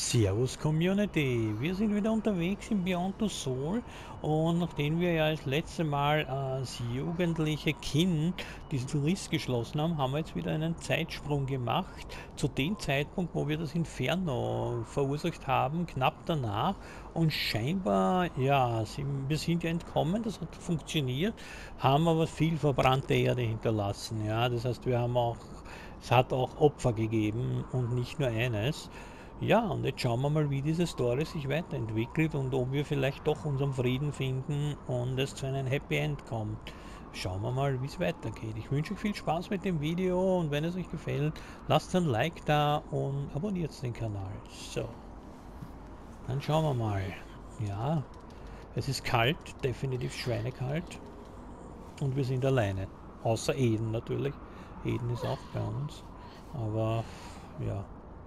Servus Community, wir sind wieder unterwegs in Beyond Two Soul und nachdem wir ja das letzte Mal als jugendliche Kind diesen Riss geschlossen haben, haben wir jetzt wieder einen Zeitsprung gemacht zu dem Zeitpunkt, wo wir das Inferno verursacht haben, knapp danach, und scheinbar, ja, wir sind ja entkommen, das hat funktioniert, haben aber viel verbrannte Erde hinterlassen, ja, das heißt, es hat auch Opfer gegeben und nicht nur eines. Ja, und jetzt schauen wir mal, wie diese Story sich weiterentwickelt und ob wir vielleicht doch unseren Frieden finden und es zu einem Happy End kommt. Schauen wir mal, wie es weitergeht. Ich wünsche euch viel Spaß mit dem Video und wenn es euch gefällt, lasst ein Like da und abonniert den Kanal. So, dann schauen wir mal. Ja, es ist kalt, definitiv schweinekalt und wir sind alleine. Außer Eden natürlich. Eden ist auch bei uns. Aber ja.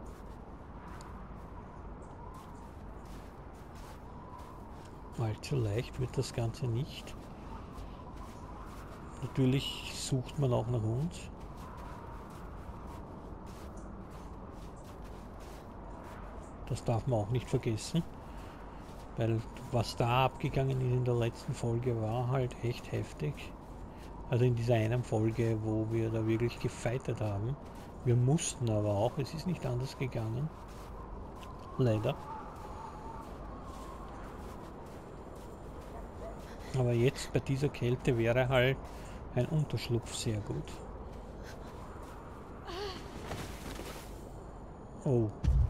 Allzu leicht wird das Ganze nicht. Natürlich sucht man auch nach uns. Das darf man auch nicht vergessen. Weil was da abgegangen ist in der letzten Folge war halt echt heftig. Also in dieser einen Folge, wo wir da wirklich gefeitet haben. Wir mussten aber auch, es ist nicht anders gegangen. Leider. Aber jetzt bei dieser Kälte wäre halt ein Unterschlupf sehr gut. Oh.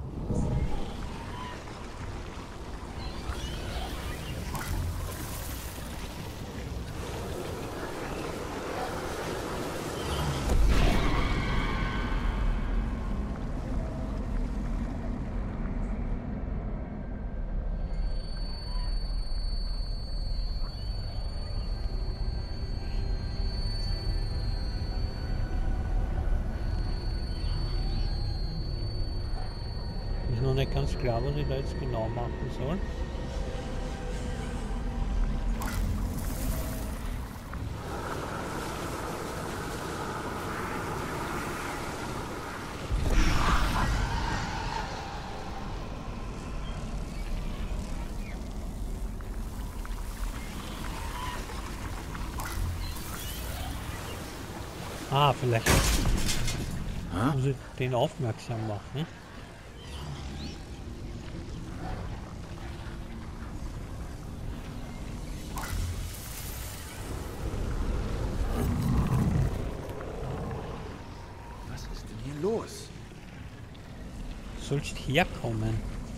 Ist noch nicht ganz klar, was ich da jetzt genau machen soll. Ah, vielleicht muss ich den aufmerksam machen. Was ist denn hier los? Du sollst herkommen.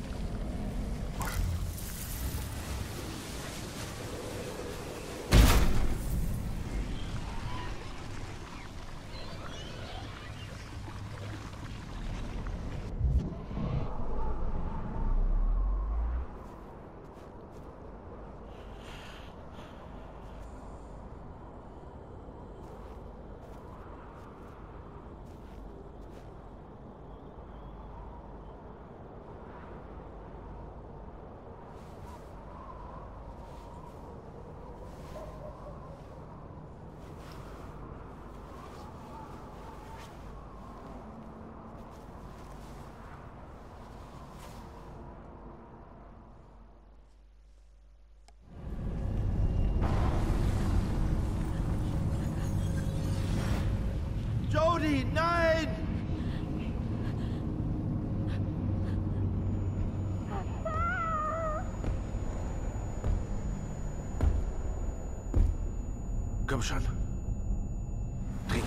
Jodie, nein! Komm schon. Trink.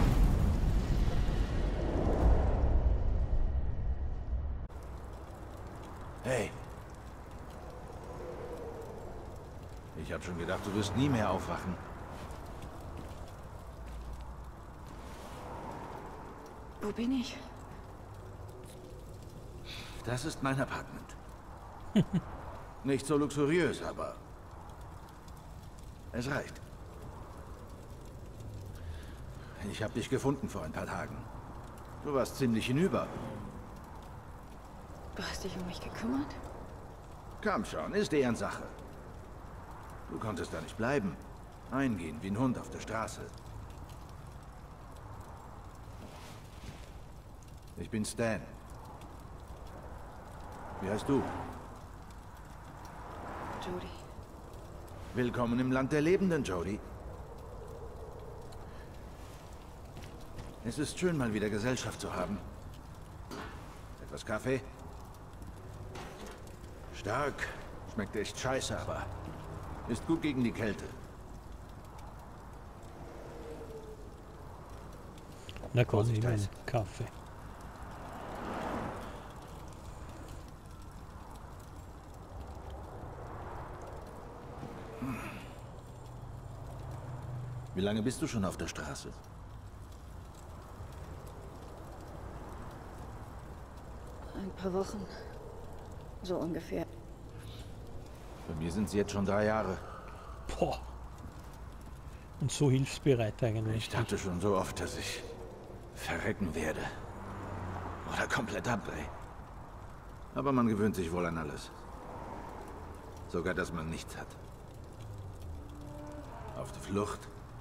Hey. Ich hab schon gedacht, du wirst nie mehr aufwachen. Wo bin ich? Das ist mein Apartment. Nicht so luxuriös, aber es reicht. Ich habe dich gefunden vor ein paar Tagen. Du warst ziemlich hinüber. Du hast dich um mich gekümmert? Komm schon, ist Ehrensache. Du konntest da nicht bleiben. Eingehen wie ein Hund auf der Straße. Ich bin Stan. Wie heißt du? Jody. Willkommen im Land der Lebenden, Jody. Es ist schön, mal wieder Gesellschaft zu haben. Etwas Kaffee? Stark. Schmeckt echt scheiße, aber ist gut gegen die Kälte. Na komm, Vorsicht, nimm einen Eis. Kaffee. Wie lange bist du schon auf der Straße? Ein paar Wochen. So ungefähr. Bei mir sind es jetzt schon 3 Jahre. Boah. Und so hilfsbereit eigentlich. Ich dachte schon so oft, dass ich verrecken werde. Oder komplett abdrehe. Aber man gewöhnt sich wohl an alles. Sogar, dass man nichts hat. Auf der Flucht.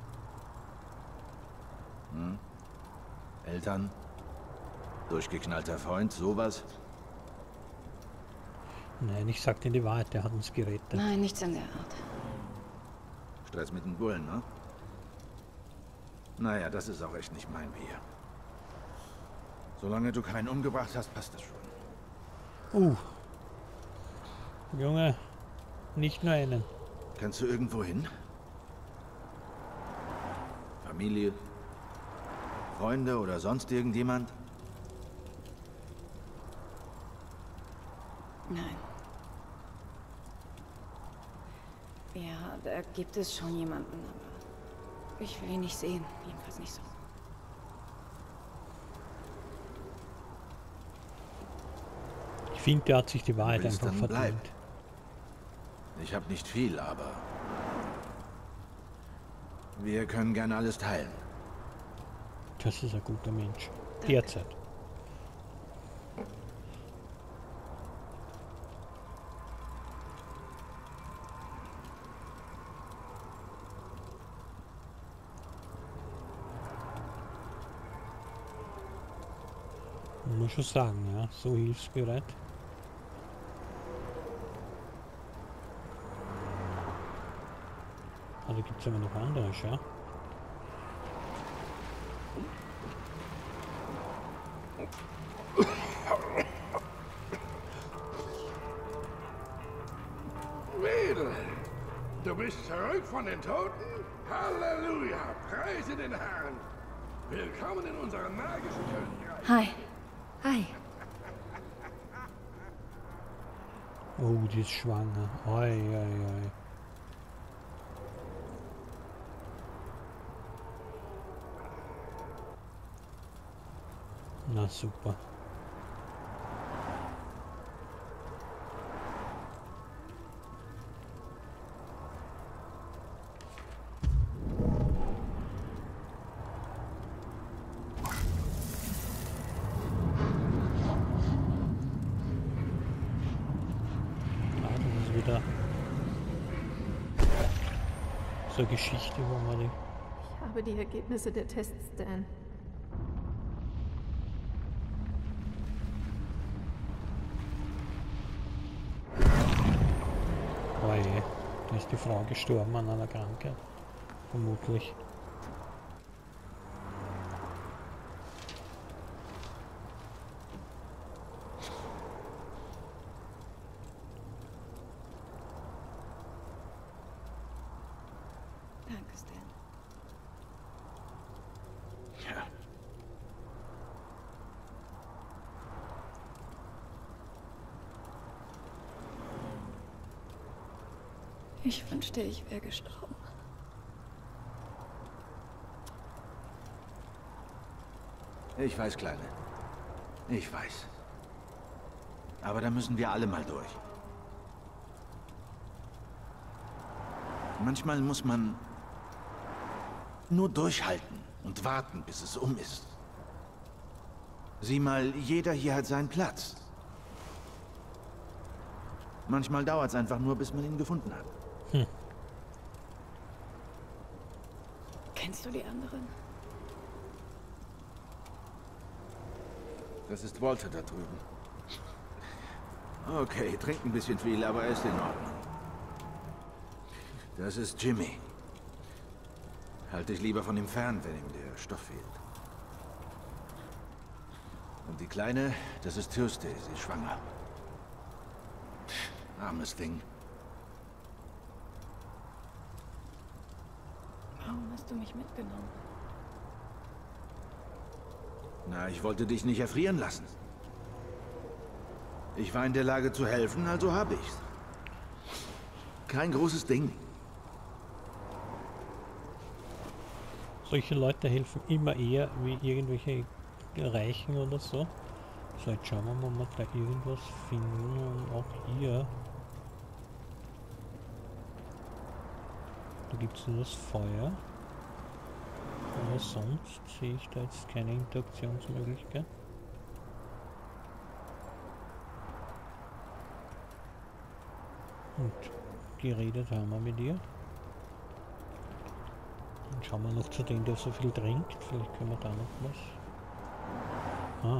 Eltern. Durchgeknallter Freund, sowas. Nein, ich sag dir die Wahrheit, der hat uns gerettet. Nein, nichts in der Art. Stress mit den Bullen, ne? Naja, das ist auch echt nicht mein Bier. Solange du keinen umgebracht hast, passt das schon. Junge, nicht nur einen. Kannst du irgendwo hin? Familie? Freunde oder sonst irgendjemand? Nein. Ja, da gibt es schon jemanden, aber ich will ihn nicht sehen. Jedenfalls nicht so. Ich finde, der hat sich die Wahrheit willst, einfach dann bleib. verdient. Ich habe nicht viel, aber wir können gerne alles teilen. Das ist ein guter Mensch. Derzeit. Muss schon sagen, ja, so hilfsbereit. Also gibt es aber noch andere, schau. Wedel, du bist zurück von den Toten? Halleluja, preise den Herrn. Willkommen in unserem magischen Königreich. Hi. Hi. Oh, die ist schwanger. Oi, oi, oi. Na super. Wieder so eine Geschichte, wo man die... Ich habe die Ergebnisse der Tests, Dan. Oh je, da ist die Frau gestorben an einer Krankheit. Vermutlich. Danke, Stan. Ja. Ich wünschte, ich wäre gestorben. Ich weiß, Kleine. Ich weiß. Aber da müssen wir alle mal durch. Manchmal muss man nur durchhalten und warten, bis es um ist. Sieh mal, jeder hier hat seinen Platz. Manchmal dauert es einfach nur, bis man ihn gefunden hat. Kennst du die anderen? Das ist Walter da drüben. Okay, trinkt ein bisschen viel, aber er ist in Ordnung. Das ist Jimmy. Halt dich lieber von ihm fern, wenn ihm der Stoff fehlt. Und die Kleine, das ist Tuesday, sie ist schwanger. Armes Ding. Warum hast du mich mitgenommen? Na, ich wollte dich nicht erfrieren lassen. Ich war in der Lage zu helfen, also habe ich's. Kein großes Ding. Solche Leute helfen immer eher wie irgendwelche Reichen oder so. So, jetzt schauen wir mal, ob wir da irgendwas finden. Und auch hier. Da gibt es nur das Feuer. Aber sonst sehe ich da jetzt keine Interaktionsmöglichkeit. Und geredet haben wir mit ihr. Dann schauen wir noch zu dem, der so viel trinkt. Vielleicht können wir da noch was. Ah.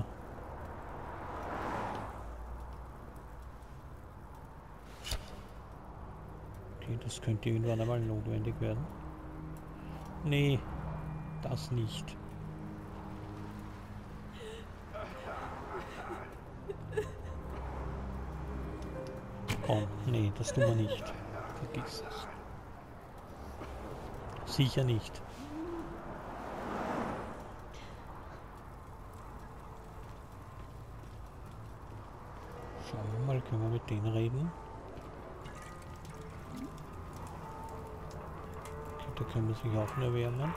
Okay, das könnte irgendwann einmal notwendig werden. Nee, das nicht. Oh, nee, das tun wir nicht. Vergiss es. Sicher nicht. Schauen wir mal, können wir mit denen reden? Okay, da können wir sich auch nur wärmen.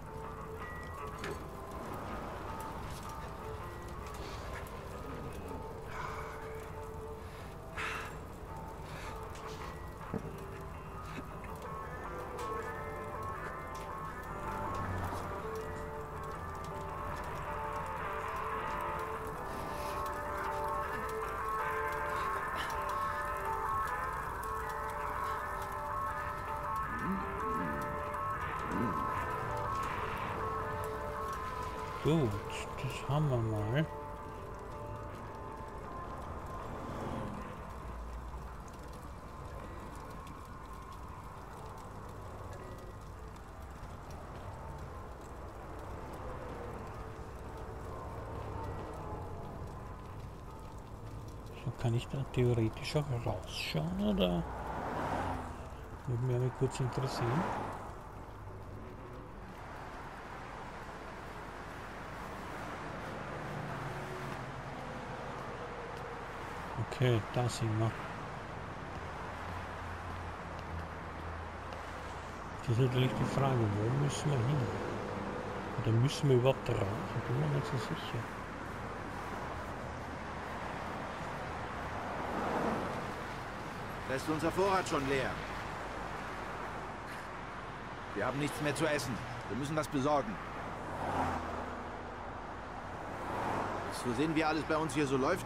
Gut, das haben wir mal. So, kann ich da theoretisch auch rausschauen, oder? Würde mich aber kurz interessieren. Okay, da sind wir. Das ist natürlich die Frage, wo müssen wir hin? Oder müssen wir überhaupt raus? Ich bin mir nicht so sicher. Da ist unser Vorrat schon leer. Wir haben nichts mehr zu essen. Wir müssen was besorgen. Willst du sehen, wie alles bei uns hier so läuft?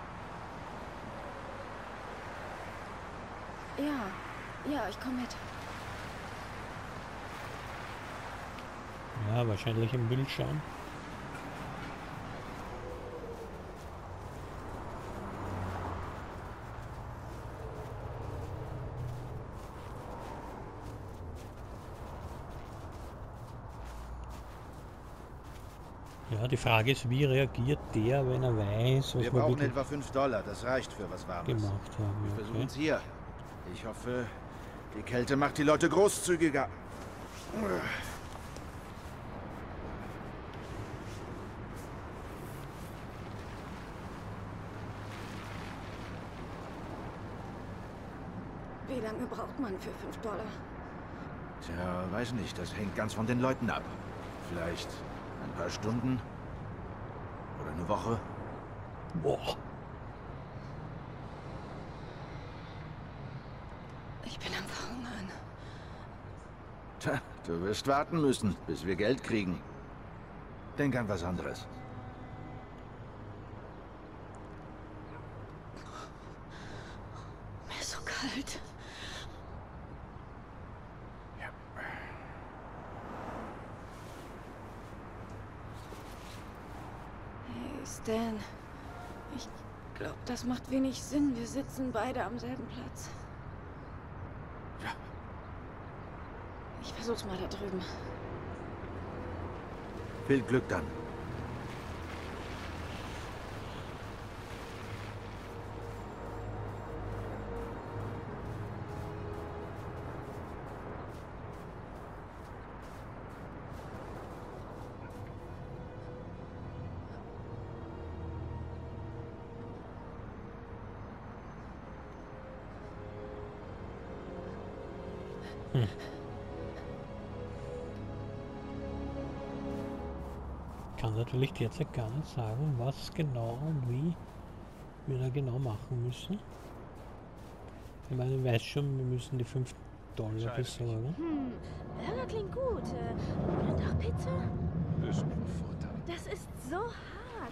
Ja, ich komme mit. Ja, wahrscheinlich im Bild schauen. Ja, die Frage ist, wie reagiert der, wenn er weiß, was Wir wir brauchen wirklich etwa $5. Das reicht für was Warmes. gemacht haben. Wir Okay. versuchen es hier. Ich hoffe, die Kälte macht die Leute großzügiger. Wie lange braucht man für $5? Tja, weiß nicht. Das hängt ganz von den Leuten ab. Vielleicht ein paar Stunden. Oder eine Woche. Boah. Ich bin am Verhungern. Tja, du wirst warten müssen, bis wir Geld kriegen. Denk an was anderes. Mir ist so kalt. Hey, Stan. Ich glaube, das macht wenig Sinn. Wir sitzen beide am selben Platz. Ja. Ich versuch's mal da drüben. Viel Glück dann. Kann natürlich derzeit gar nicht sagen, was genau und wie wir da genau machen müssen. Ich meine, ich weiß schon, wir müssen die $5 besorgen. Burger klingt gut. Oder doch Pizza? Ist nur Futter. Das ist so hart.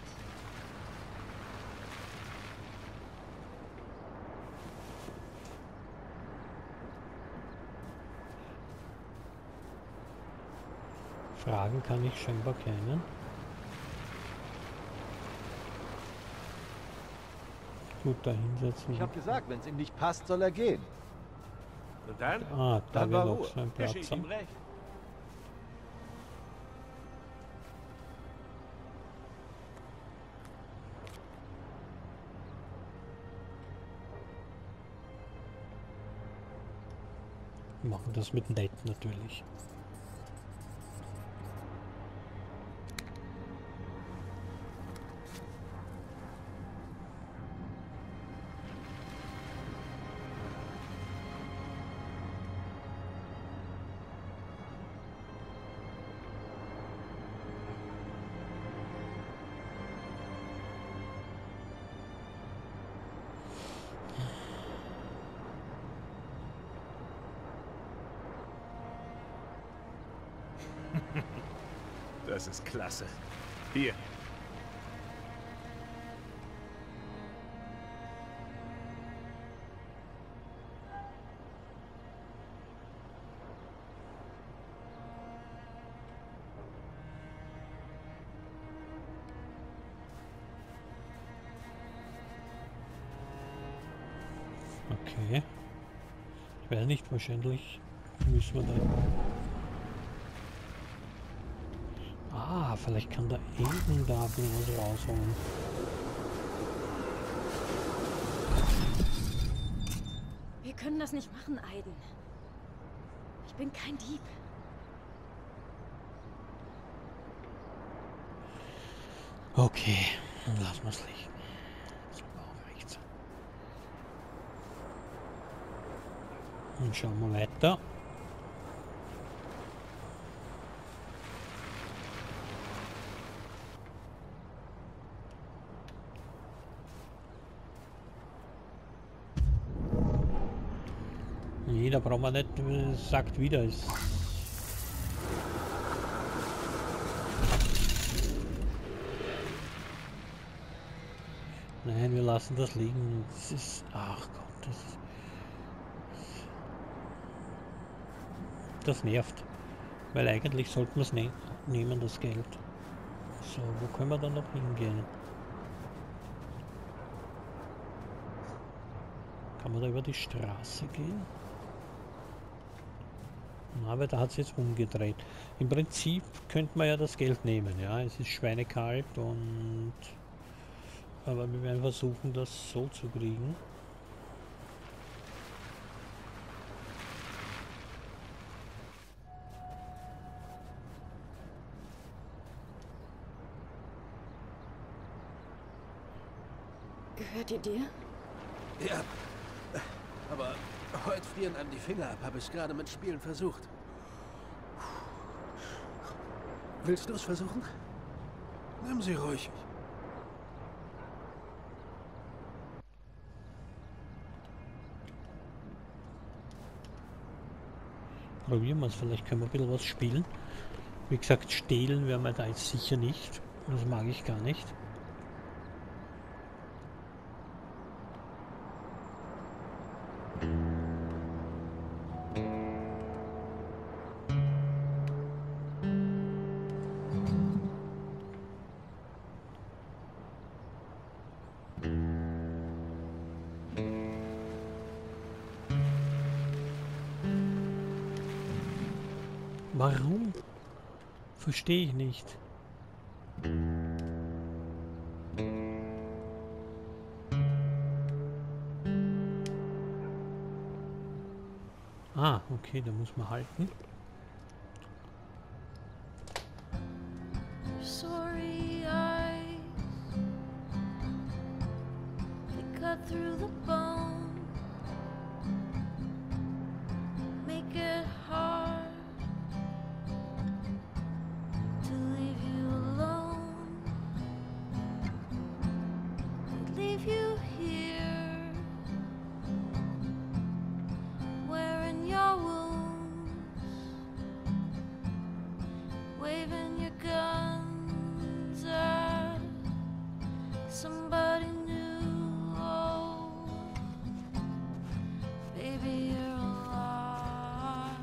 Fragen kann ich scheinbar keinen. Gut, da hinsetzen. Ich habe gesagt, wenn es ihm nicht passt, soll er gehen. Und dann? Ah, da Dann wäre war noch Ruhe. so ein Platz. Geschieht ihm recht. Wir machen das mit nett natürlich. Das ist klasse. Hier. Okay. Ich weiß nicht, wahrscheinlich müssen wir da... Ah, vielleicht kann der Eden da was rausholen. Wir können das nicht machen, Aiden. Ich bin kein Dieb. Okay, dann lassen wir es liegen. Das war auch recht. Und schauen wir weiter. Nee, da brauchen wir nicht, sagt wieder ist. Nein, wir lassen das liegen. Das ist, ach Gott, das nervt. Weil eigentlich sollten wir es nehmen, das Geld. So, wo können wir dann noch hingehen? Kann man da über die Straße gehen? Aber da hat es jetzt umgedreht. Im Prinzip könnte man ja das Geld nehmen, ja. Es ist schweinekalt und... Aber wir werden versuchen, das so zu kriegen. Gehört die dir? Ja, aber heute frieren einem die Finger ab, habe ich gerade mit Spielen versucht. Willst du es versuchen? Nimm sie ruhig. Probieren wir es, vielleicht können wir ein bisschen was spielen. Wie gesagt, stehlen werden wir da jetzt sicher nicht. Das mag ich gar nicht. Warum? Verstehe ich nicht. Ah, okay, da muss man halten. Sorry eyes, they cut through the bone, make it hard to leave you alone. They leave you here, wearing your wounds, waving your guns at somebody new. Oh, baby, you're alive.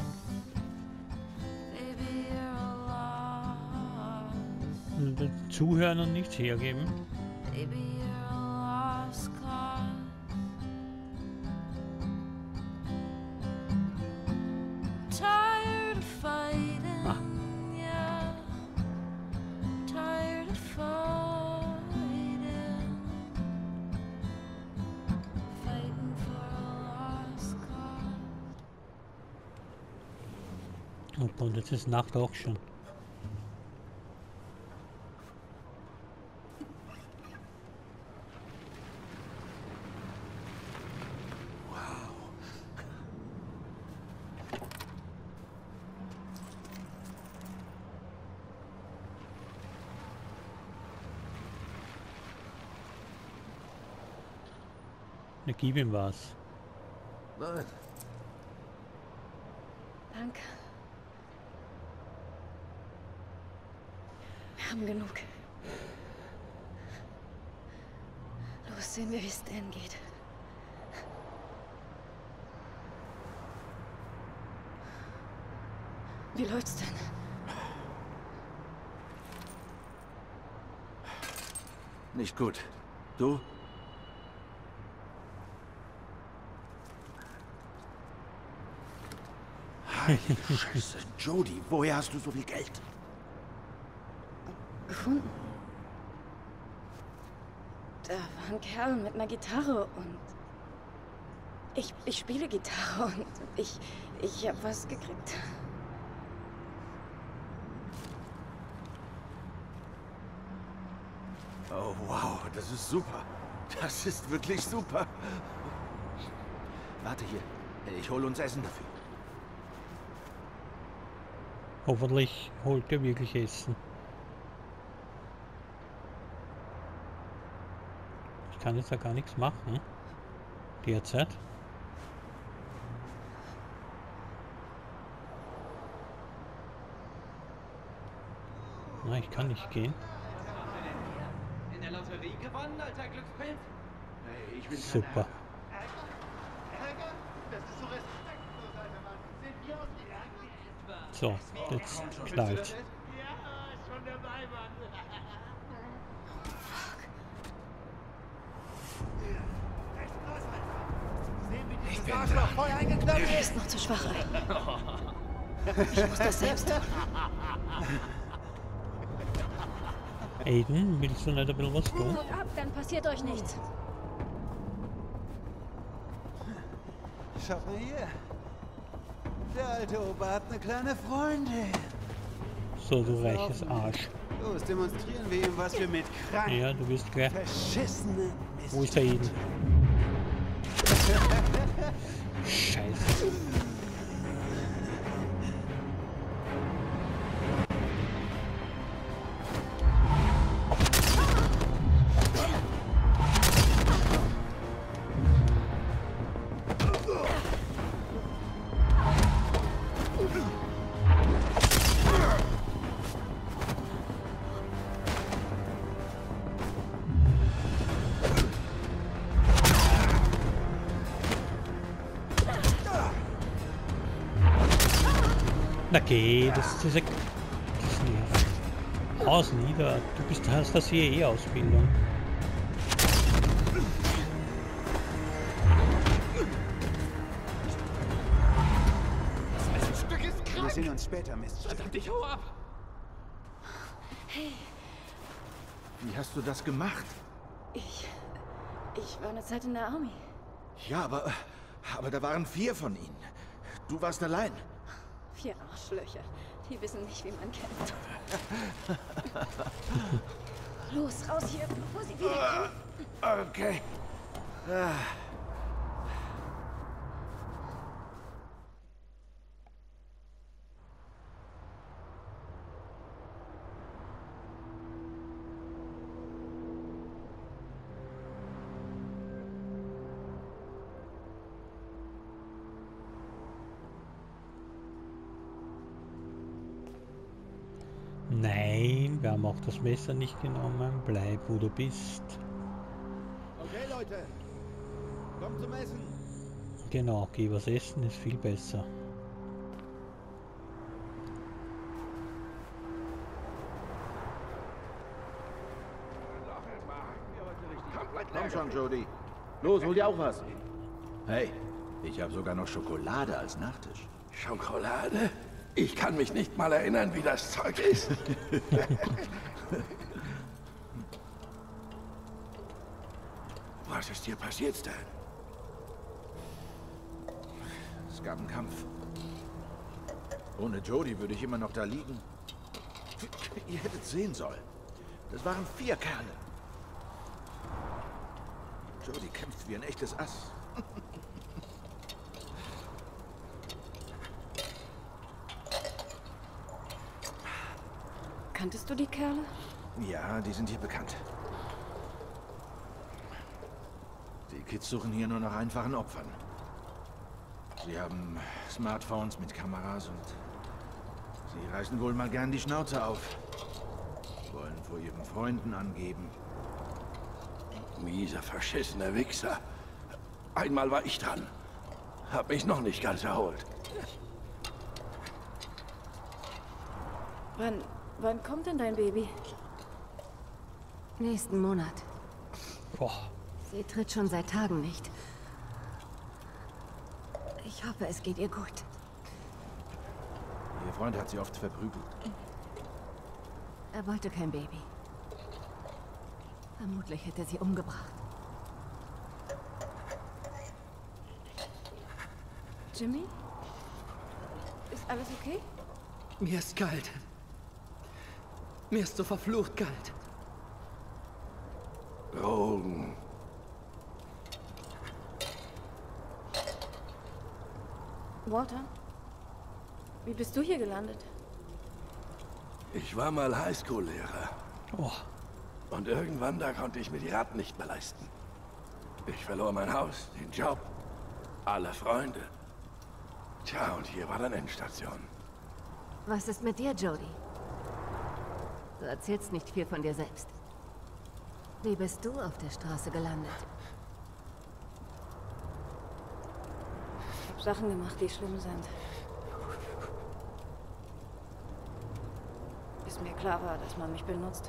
Baby, you're alive. Zuhören und nichts hergeben. Baby, you're a lost cause. Tired of fighting, yeah. Tired of fighting. Fighting for a lost cause. Und jetzt ist Nacht auch schon. Na, gib ihm was. Nein. Danke. Wir haben genug. Los, sehen wir, wie es denen geht. Wie läuft's denn? Nicht gut. Du? Scheiße, Jody, woher hast du so viel Geld? Gefunden. Da war ein Kerl mit einer Gitarre und ich spiele Gitarre und ich hab was gekriegt. Oh, wow, das ist super. Das ist wirklich super. Warte hier. Ich hole uns Essen dafür. Hoffentlich holt er wirklich Essen. Ich kann jetzt da gar nichts machen. Derzeit. Na, ich kann nicht gehen. In der Lotterie gewonnen, alter Glückspilz? Hey, ich bin Super. Ärger? Das ist so respektlos, alter Mann. Sind wir aus die So, jetzt knallt. Ja, schon dabei, Mann. Ich bin Voll eingeknallt. Du bist noch zu schwach, Ray. Ich muss das selbst tun. Aiden, willst du nicht ein bisschen was tun? Haut ab, dann passiert euch nichts. Schaut mal hier. Der alte Opa hat eine kleine Freundin. So, du reiches Arsch. Los, demonstrieren wir ihm, was wir mit kranken, Ja, du bist gleich. verschissenen Mist. Wo ist der Aiden? Scheiße. Na geh, das nervt. Aus nieder, hast das hier eh Ausbildung. sehen uns später, Mist. Verdammt, ich hau ab! Hey, Wie hast du das gemacht? ich war eine Zeit in der Army. Ja, aber da waren 4 von ihnen. Du warst allein. 4 Arschlöcher. Die wissen nicht, wie man kämpft. Los, raus hier, bevor sie wiederkommen. Okay. Nein, wir haben auch das Messer nicht genommen. Bleib, wo du bist. Okay, Leute. Kommt zum Essen. Genau, geh was essen, ist viel besser. Komm schon, Jody. Los, hol dir auch was. Hey, ich habe sogar noch Schokolade als Nachtisch. Schokolade? Ich kann mich nicht mal erinnern, wie das Zeug ist. Was ist dir passiert, Stan? Es gab einen Kampf. Ohne Jody würde ich immer noch da liegen. Ihr hättet sehen sollen. Das waren 4 Kerle. Jody kämpft wie ein echtes Ass. Kanntest du die Kerle? Ja, die sind hier bekannt. Die Kids suchen hier nur nach einfachen Opfern. Sie haben Smartphones mit Kameras und sie reißen wohl mal gern die Schnauze auf. Wollen vor ihren Freunden angeben. Mieser, verschissener Wichser. Einmal war ich dran. Hab mich noch nicht ganz erholt. Wann kommt denn dein Baby? Nächsten Monat. Boah. Sie tritt schon seit Tagen nicht. Ich hoffe, es geht ihr gut. Ihr Freund hat sie oft verprügelt. Er wollte kein Baby. Vermutlich hätte er sie umgebracht. Jimmy? Ist alles okay? Mir ist kalt. Mir ist so verflucht kalt. Drogen. Walter? Wie bist du hier gelandet? Ich war mal Highschool-Lehrer. Oh. Und irgendwann, da konnte ich mir die Raten nicht mehr leisten. Ich verlor mein Haus, den Job, alle Freunde. Tja, und hier war dann Endstation. Was ist mit dir, Jody? Du erzählst nicht viel von dir selbst. Wie bist du auf der Straße gelandet? Ich habe Sachen gemacht, die schlimm sind. Bis mir klar war, dass man mich benutzt.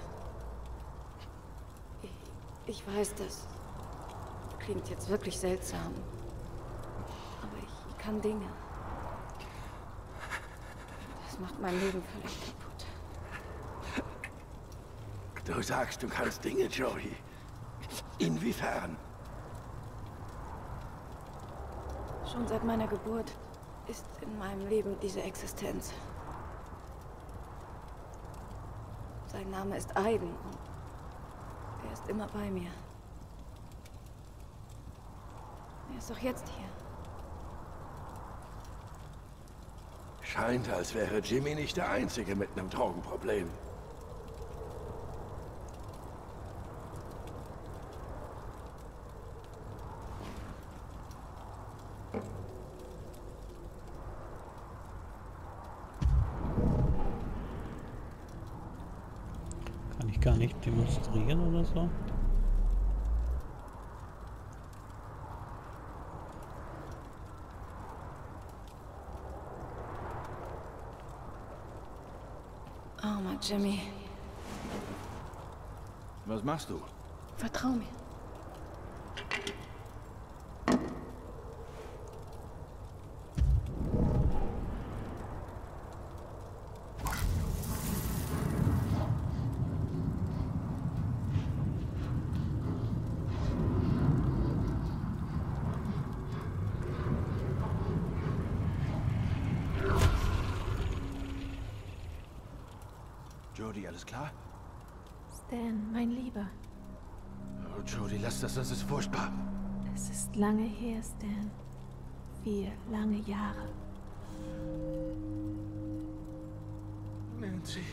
Ich weiß, das klingt jetzt wirklich seltsam. Aber ich kann Dinge. Das macht mein Leben völlig kaputt. Du sagst, du kannst Dinge, Joey. Inwiefern? Schon seit meiner Geburt ist in meinem Leben diese Existenz. Sein Name ist Aiden und er ist immer bei mir. Er ist auch jetzt hier. Scheint, als wäre Jimmy nicht der Einzige mit einem Drogenproblem. Kann ich gar nicht demonstrieren oder so? Armer Jimmy. Was machst du? Vertrau mir. Jodie, alles klar? Stan, mein Lieber. Oh, Jodie, lass das ist furchtbar. Es ist lange her, Stan. 4 lange Jahre. Nancy.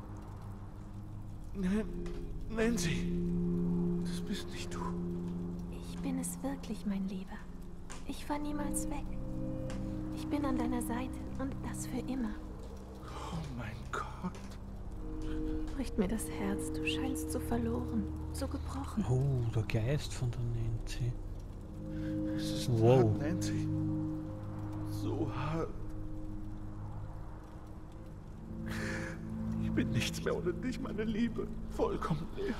Nancy. Das bist nicht du. Ich bin es wirklich, mein Lieber. Ich war niemals weg. Ich bin an deiner Seite und das für immer. Oh mein Gott. Bricht mir das Herz. Du scheinst so verloren, so gebrochen. Oh, der Geist von der Nancy. Es ist wow. hart, Nancy. So hart. Ich bin nichts mehr ohne dich, meine Liebe. Vollkommen leer.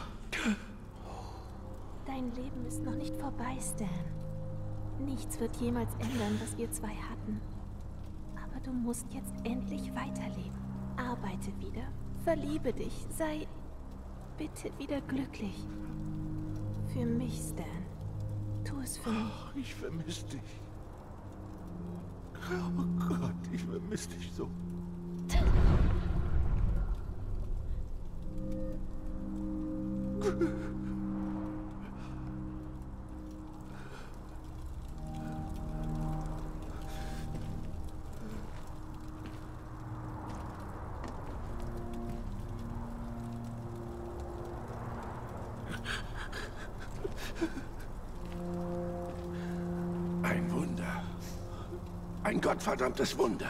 Dein Leben ist noch nicht vorbei, Stan. Nichts wird jemals ändern, was wir zwei hatten. Aber du musst jetzt endlich weiterleben. Arbeite wieder. Verliebe dich. Sei bitte wieder glücklich. Für mich, Stan. Tu es für mich. Oh, ich vermisse dich. Oh Gott, ich vermisse dich so. Ein Wunder. Ein gottverdammtes Wunder.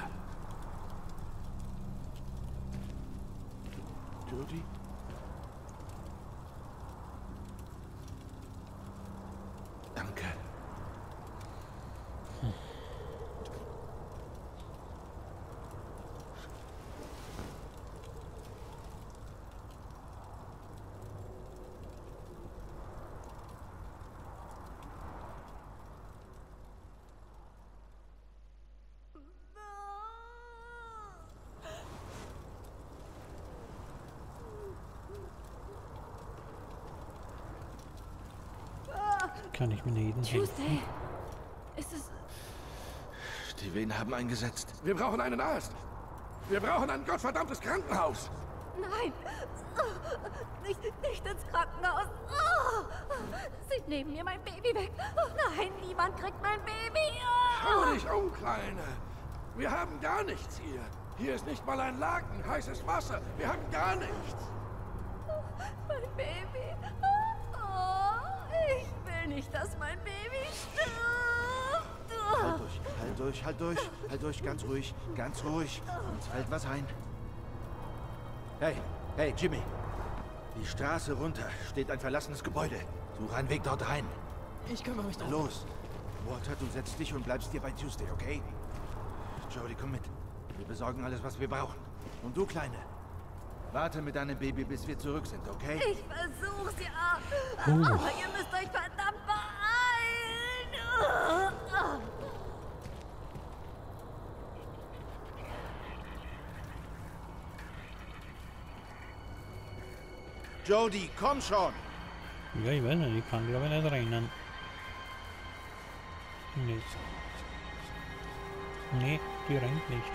Jodie? Danke. Kann ich mir jeden Tuesday. Ist es... Die Venen haben eingesetzt. Wir brauchen einen Arzt. Wir brauchen ein gottverdammtes Krankenhaus. Nein! Nicht ins Krankenhaus! Sie nehmen mir mein Baby weg! Nein, niemand kriegt mein Baby! Schau dich um, Kleine. Wir haben gar nichts hier. Hier ist nicht mal ein Laken, heißes Wasser. Wir haben gar nichts. Mein Baby! Ich will nicht, dass mein Baby stirbt! Halt durch, ganz ruhig, Uns fällt was ein. Hey, Jimmy. Die Straße runter steht ein verlassenes Gebäude. Suche einen Weg dort rein. Ich kümmere mich drum. Los. Walter, du setzt dich und bleibst hier bei Tuesday, okay? Jodie, komm mit. Wir besorgen alles, was wir brauchen. Und du, Kleine, warte mit deinem Baby, bis wir zurück sind, okay? Ich versuch's ja! Aber ihr müsst euch verdammt beeilen! Jodie, komm schon! Ja, ich weiß nicht, ich kann glaube ich nicht rennen. Nicht. Nee, die rennt nicht.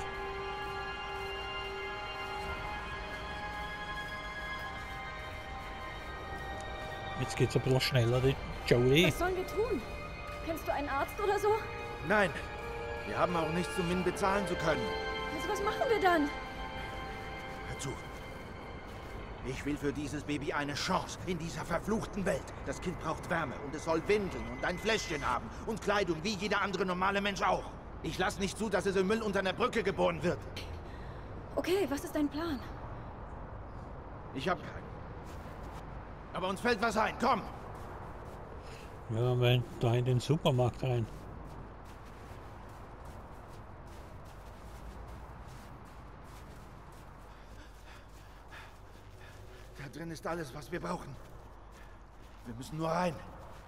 Jetzt geht's ein bisschen schneller, die Jodie. Was sollen wir tun? Kennst du einen Arzt oder so? Nein, wir haben auch nichts, um ihn bezahlen zu können. Also was machen wir dann? Hör zu. Ich will für dieses Baby eine Chance in dieser verfluchten Welt. Das Kind braucht Wärme und es soll Windeln und ein Fläschchen haben und Kleidung, wie jeder andere normale Mensch auch. Ich lasse nicht zu, dass es im Müll unter einer Brücke geboren wird. Okay, was ist dein Plan? Ich hab keinen. Aber uns fällt was ein, komm! Ja, weil da in den Supermarkt rein. Da drin ist alles, was wir brauchen. Wir müssen nur rein.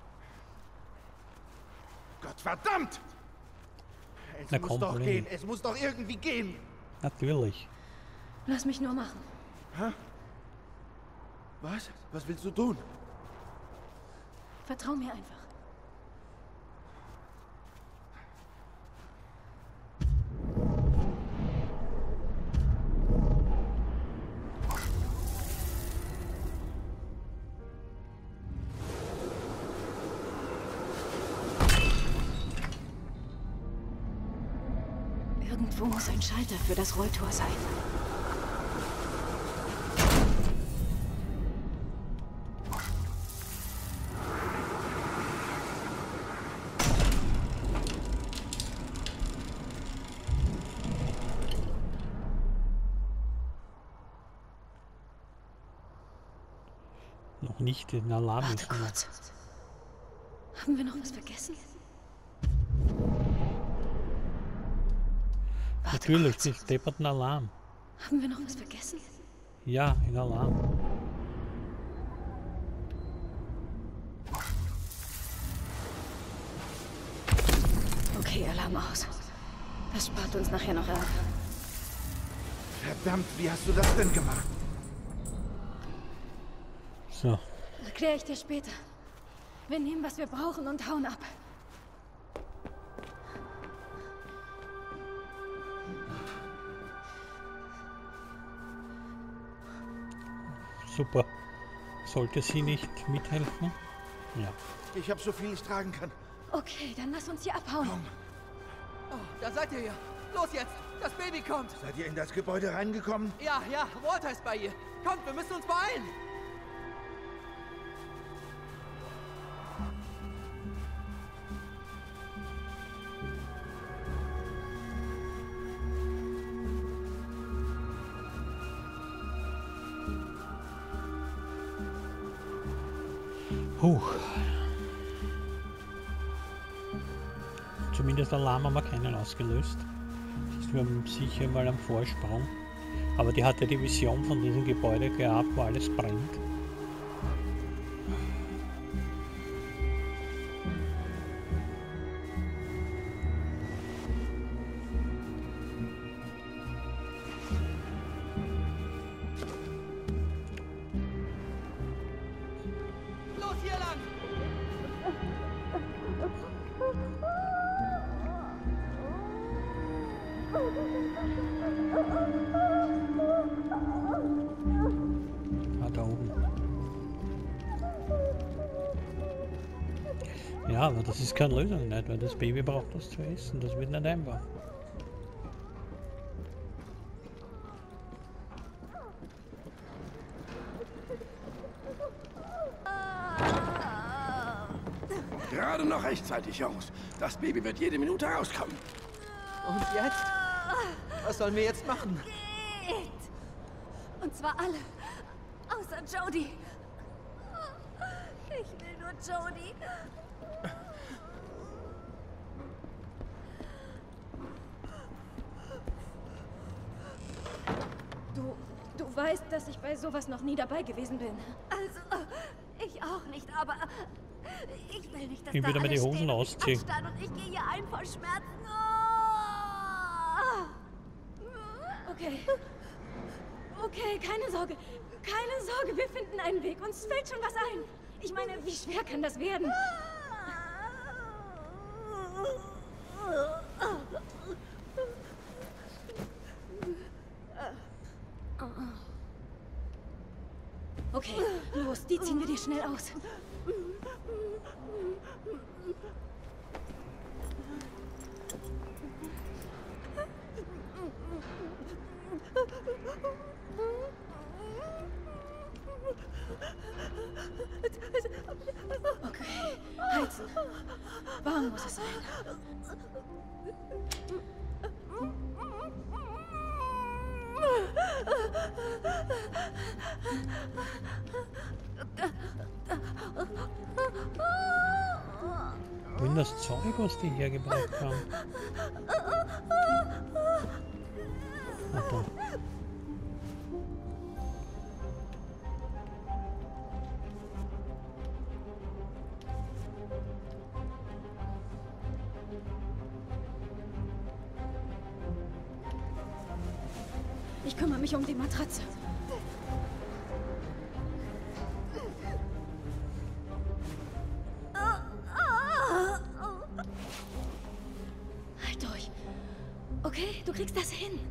Gott verdammt! Es muss doch gehen. Es muss doch irgendwie gehen. Natürlich. Lass mich nur machen. Hä? Was? Was willst du tun? Vertrau mir einfach. Irgendwo muss ein Schalter für das Rolltor sein. Noch nicht den Alarm. Warte kurz. Haben wir noch was vergessen? Natürlich, die depperten Alarm. Haben wir noch was vergessen? Ja, ein Alarm. Okay, Alarm aus. Das spart uns nachher noch Ärger. Verdammt, wie hast du das denn gemacht? So. Erkläre ich dir später. Wir nehmen, was wir brauchen und hauen ab. Super. Sollte sie nicht mithelfen? Ja. Ich habe so viel ich tragen kann. Okay, dann lass uns hier abhauen. Komm. Oh, da seid ihr ja. Los jetzt! Das Baby kommt! Seid ihr in das Gebäude reingekommen? Ja, Walter ist bei ihr. Kommt, wir müssen uns beeilen! Huch. Zumindest Alarm haben wir keinen ausgelöst. Wir haben sicher mal am Vorsprung. Aber die hatte die Vision von diesem Gebäude gehabt, wo alles brennt. Los hier lang! Da oben. Ja, aber das ist keine Lösung, nicht? Weil das Baby braucht was zu essen. Das wird nicht einfach. Gerade noch rechtzeitig, Jungs. Das Baby wird jede Minute rauskommen. Und jetzt? Was sollen wir jetzt machen? Geht! Und zwar alle. Außer Jodie. Ich will nur Jodie. Du weißt, dass ich bei sowas noch nie dabei gewesen bin. Also, ich auch nicht, aber ich will nicht, dass Ich da würde mir die alle Hosen stehen und mich ausziehen. anstarren und ich gehe hier ein vor Schmerzen. Okay. Okay, keine Sorge. Keine Sorge, wir finden einen Weg. Uns fällt schon was ein. Ich meine, wie schwer kann das werden? Okay, los, die ziehen wir dir schnell aus. Okay, heizen. Warm muss es sein. Wohin das Zeug, was die hergebracht haben? Ach da. Ich kümmere mich um die Matratze. Halt durch. Okay, du kriegst das hin.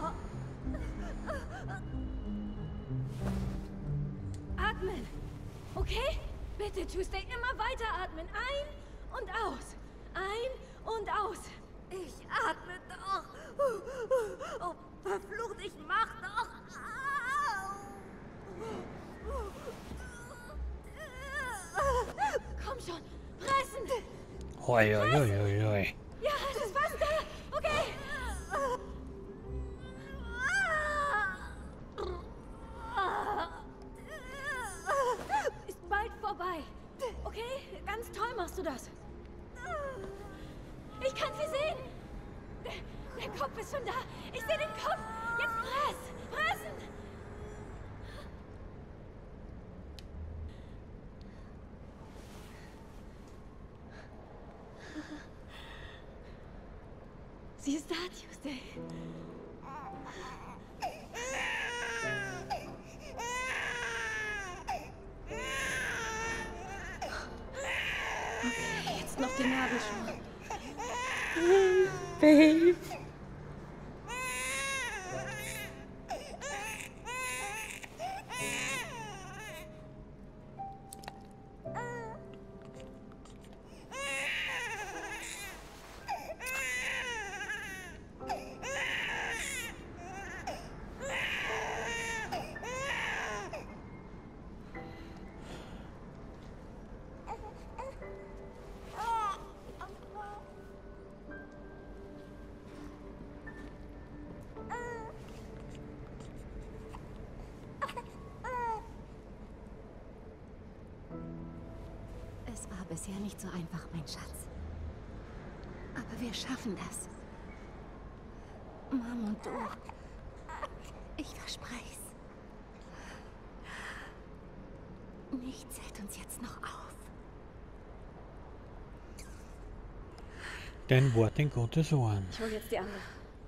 Atmen. Okay? Bitte, Tuesday, immer weiter atmen. Ein und aus. Ein und aus. Ich atme doch. Oh, verflucht, ich mach doch. Komm schon, pressen. Hoi, hoi, hoi, hoi, hoi. Ja, es ist fast da. Okay. Ist bald vorbei. Okay? Ganz toll machst du das. Ich kann sie sehen. Der Kopf ist schon da. Ich sehe den Kopf. Jetzt pressen. Sie ist da, Tuesday. Okay, jetzt noch den Nabelschnur. Babe. Es war bisher nicht so einfach, mein Schatz. Aber wir schaffen das. Mom und du. Ich verspreche es. Nichts hält uns jetzt noch auf. Dein Wort in Gottes Ohren. Ich hol jetzt die andere.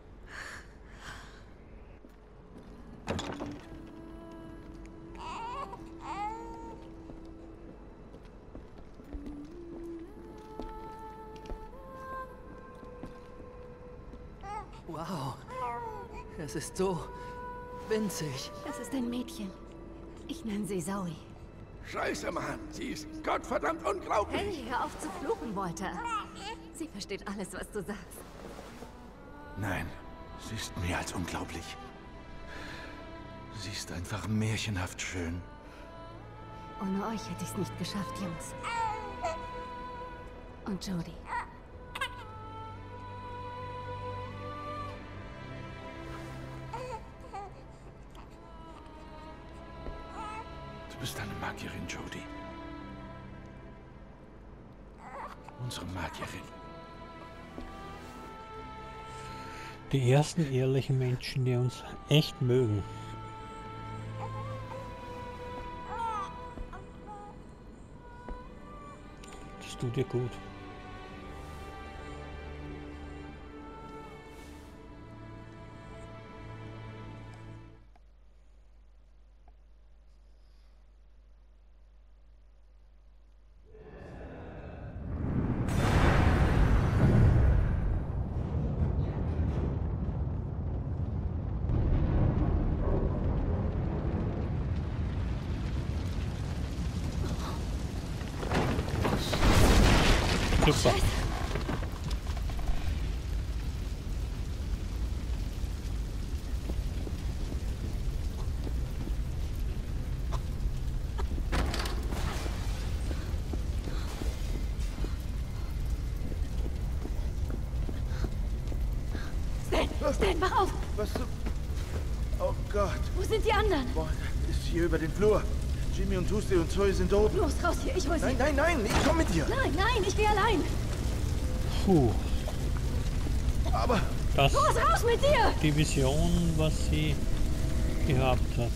Wow. Es ist so winzig. Das ist ein Mädchen. Ich nenne sie Zoe. Scheiße, Mann. Sie ist gottverdammt unglaublich. Hey, hör auf zu fluchen, Walter. Sie versteht alles, was du sagst. Nein, sie ist mehr als unglaublich. Sie ist einfach märchenhaft schön. Ohne euch hätte ich es nicht geschafft, Jungs. Und Jody. Du bist eine Magierin, Jody. Unsere Magierin. Die ersten ehrlichen Menschen, die uns echt mögen. Das tut dir gut. Super. Stan, wach auf! Was du... Oh Gott. Wo sind die anderen? Boah, ist hier über den Flur. Jimmy und Tuesday und Zoe sind oben. Los, raus hier, ich hol sie. Nein, nein, nein, ich komm mit dir. Nein, nein, ich gehe allein. Puh. Aber... Das Los, raus mit dir! die Vision, was sie gehabt hat.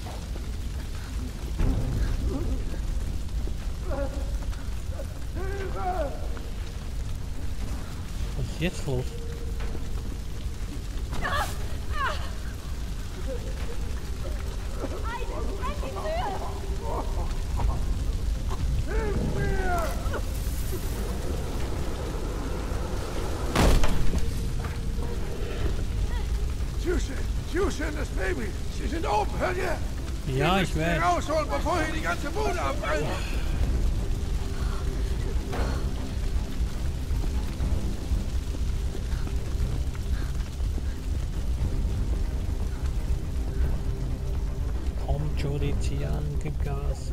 Was ist jetzt los? Jushin, das Baby. Sie sind oben, hört ihr? Ja, ich weiß. Rausholen, bevor hier die ganze Bude abbrennt. Kommt Jody, zieh an, gib Gas.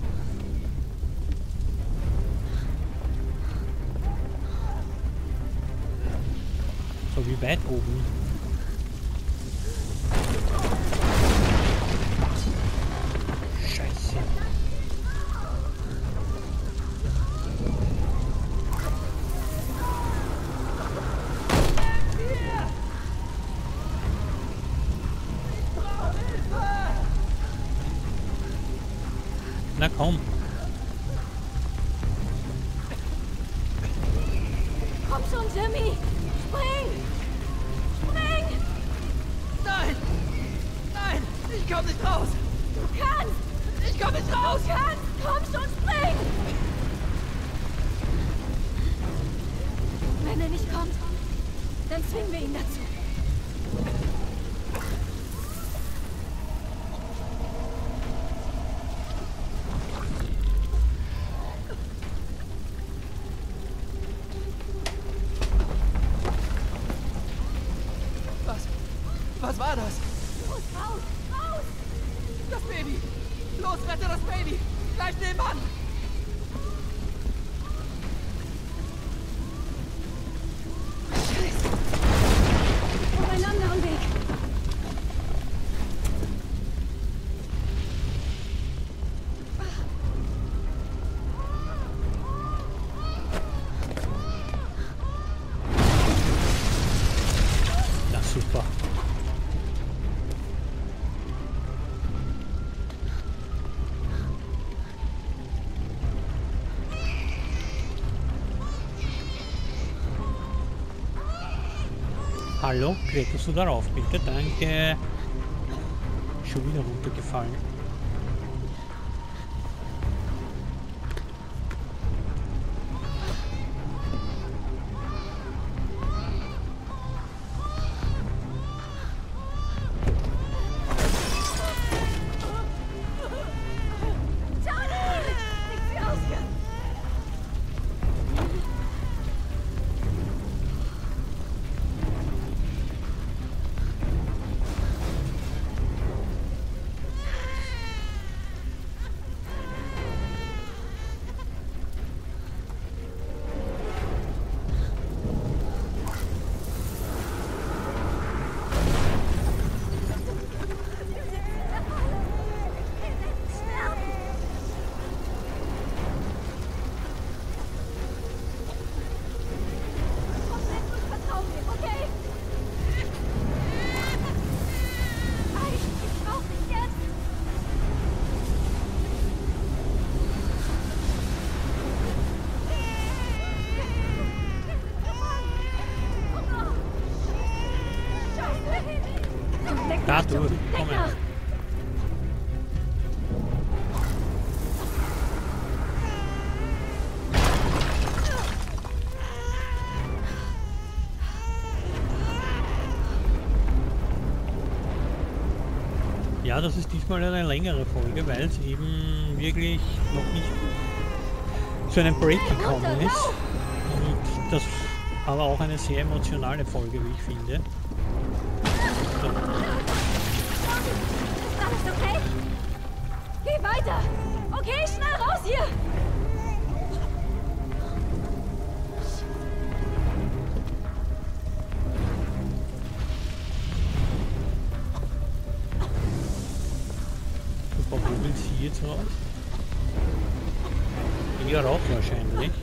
So wie weit oben. Scheiße. Na komm. Komm schon, Jimmy! Spring! Spring! Nein! Nein! Ich komm nicht raus! Du kannst! Ich komm nicht raus! Du kannst! Komm schon, spring! Wenn er nicht kommt, dann zwingen wir ihn dazu. Was war das? Los, raus! Raus! Das Baby! Los, rette das Baby! Gleich nebenan! Scheiße! Auf einen anderen Weg! Na super. Hallo, kletterst du darauf, bitte? Danke. Schon wieder runtergefallen. Da durch, komm her. Ja, das ist diesmal eine längere Folge, weil es eben wirklich noch nicht zu einem Break gekommen ist. Und das aber auch eine sehr emotionale Folge, wie ich finde. So. Ist alles okay? Geh weiter! Okay, schnell raus hier! Super, wo will sie jetzt raus? Hier raus wahrscheinlich.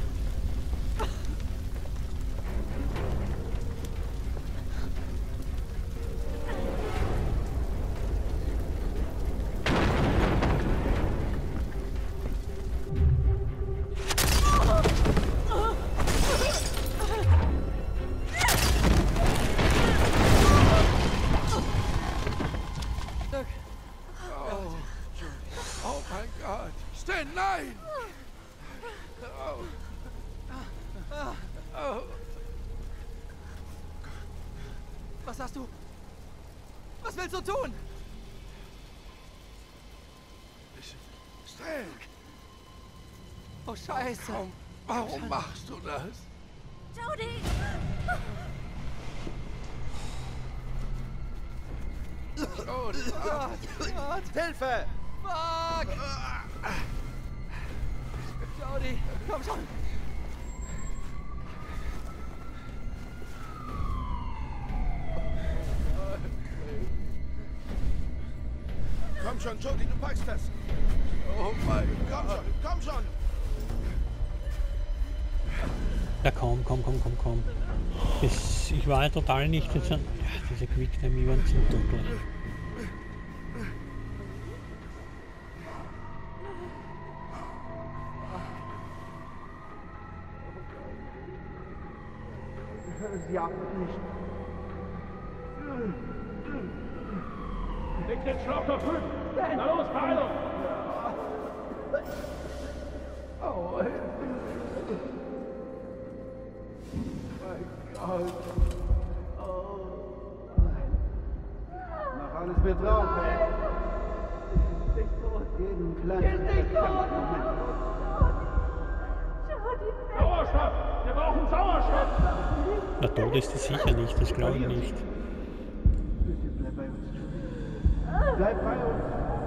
Oh mein Gott! Stan, nein! Oh. Oh. Was hast du? Was willst du tun? Frank! Oh, Scheiße! Warum machst du das? Jody! Oh Gott! Hilfe! Fuck! Jody, komm schon! Komm schon, Jody, du packst das. Oh mein Komm schon, komm schon. Ja, komm. Ich war ja total nicht jetzt an... Ja, diese Quicktime-Events sind dunkel. Sie atmet nicht. Leg den Schlauch da drüben! Na los, Beeilung! Oh, mein Gott. Oh. Mach alles mit drauf, ey. Jeden kleinen... Sauerstoff! Wir brauchen Sauerstoff! Na, tot ist es sicher nicht, das glaube ich nicht. Bitte bleib bei uns, Judy. Bleib bei uns.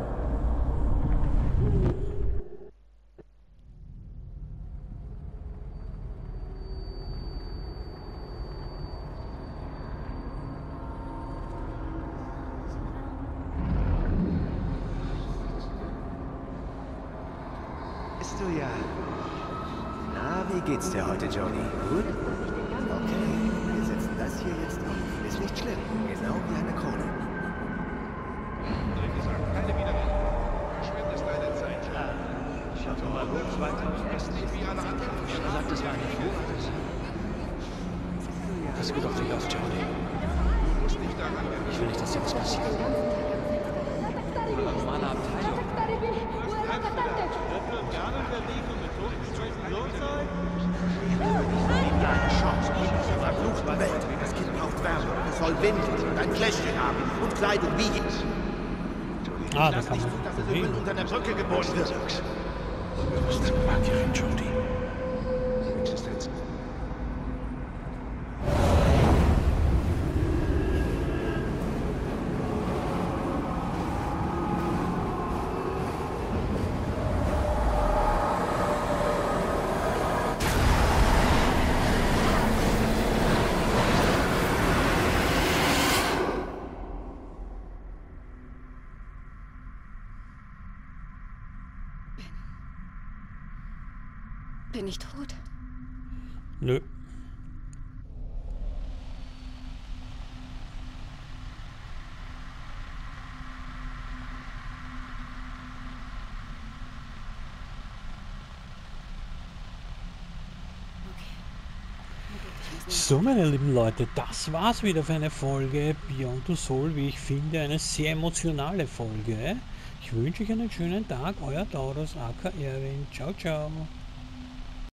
Bist du ja. Na, wie geht's dir heute, Jody? Gut? Okay, wir setzen das hier jetzt auf. Ist nicht schlimm, genau wie eine Krone. Keine Wiederholung. Verschwendest deine Zeit. Schau doch mal kurz weiter. Es ist nicht wie alle anderen. Er sagt, es war eine Flucht. Das geht doch nicht aus, Jody. Du musst nicht daran denken. Ich will nicht, dass dir was passiert. Normale Abteilung. Eine Chance. Verflucht Welt. Das Kind braucht Wärme. Es soll Wind und ein Fläschchen haben. Und Kleidung wie ich. Ah, da kann man... Dass es übel unter der Brücke geboren wird. Unbewusst Magierin, Jody. Die Existenz. Bin ich tot? Nö. So, meine lieben Leute, das war's wieder für eine Folge Beyond Two Souls, wie ich finde, eine sehr emotionale Folge. Ich wünsche euch einen schönen Tag, euer Taurus aka Erwin. Ciao, ciao.